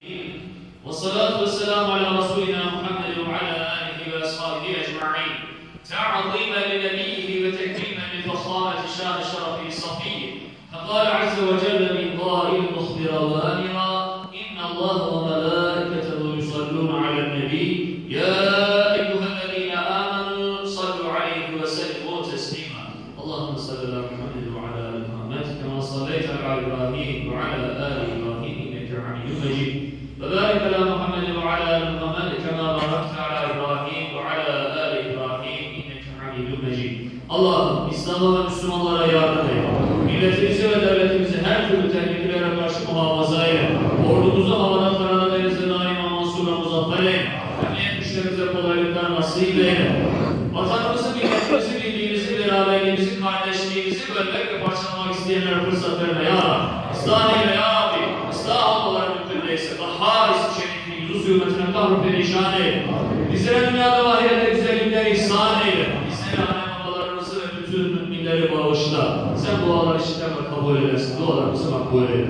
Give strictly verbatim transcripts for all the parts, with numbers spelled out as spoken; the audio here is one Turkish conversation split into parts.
والصلاة والسلام على رسولنا محمد وعلى آله وأصحابه أجمعين تعظيما لنبيه وتكريما لفخامة شان شرفه صفيه فقال عز وجل من قائل مخبرا وآمرا إن الله وملائكته يصلون على النبي يا أيها الذين آمنوا صلوا عليه وسلموا تسليما اللهم صل على محمد وعلى آل محمد كما صليت على إبراهيم وعلى آل إبراهيم إنك حميد مجيد وبارك على محمد وعلى آل محمد كما باركت على إبراهيم وعلى آل إبراهيم إنك حميد مجيد Allah'ım İslam'a ve Müslümanlara yardım eyle. Milletimizi ve devletimizi her türlü tehlikelere karşı muhafaza eyle. Ordumuzu havada, karada, denizde daima mansur ve muzaffer eyle. Emniyet güçlerimize kolaylıklar nasip eyle. Vatanımızı, milletimizi, birliğimizi, beraberliğimizi, kardeşliğimizi bölmek ve parçalamak isteyenlere fırsat verme ya Rabbi. İslah eyle ya Rabbi. İslah olmaları mümkün değilse. Kahhar ismi şerifini, yüzü hürmetine kahru perişan eyle. Bizlere dünyada ve ahirette güzellikleri ihsan eyle. Bizlere anne babalarımızı ve bütün müminleri bağışla. Sen duaları işiten ve kabul edersin. Dualarımızı makbul eyle.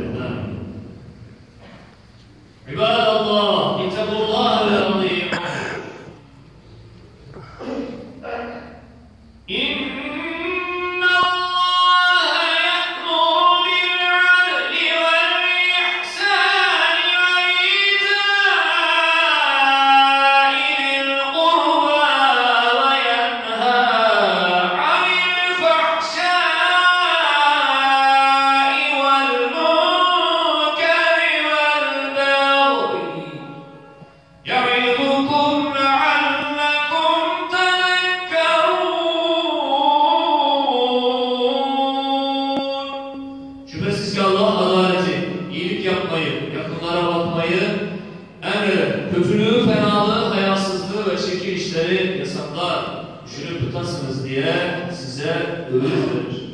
İbadallah, İttebullâhe ve azîm. Şüphesiz ki Allah adaleti, iyilik yapmayı, yakınlara bakmayı emreder. Kötülüğü, fenalığı, hayasızlığı ve çirkin işleri yasaklar. Düşünüp tutasınız diye size öğüt verir.